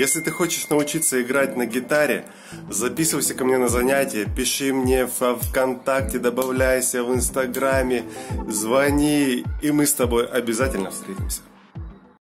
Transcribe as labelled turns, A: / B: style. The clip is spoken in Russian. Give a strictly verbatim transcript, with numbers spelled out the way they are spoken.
A: Если ты хочешь научиться играть на гитаре, записывайся ко мне на занятия, пиши мне в ВКонтакте, добавляйся в Инстаграме, звони, и мы с тобой обязательно встретимся.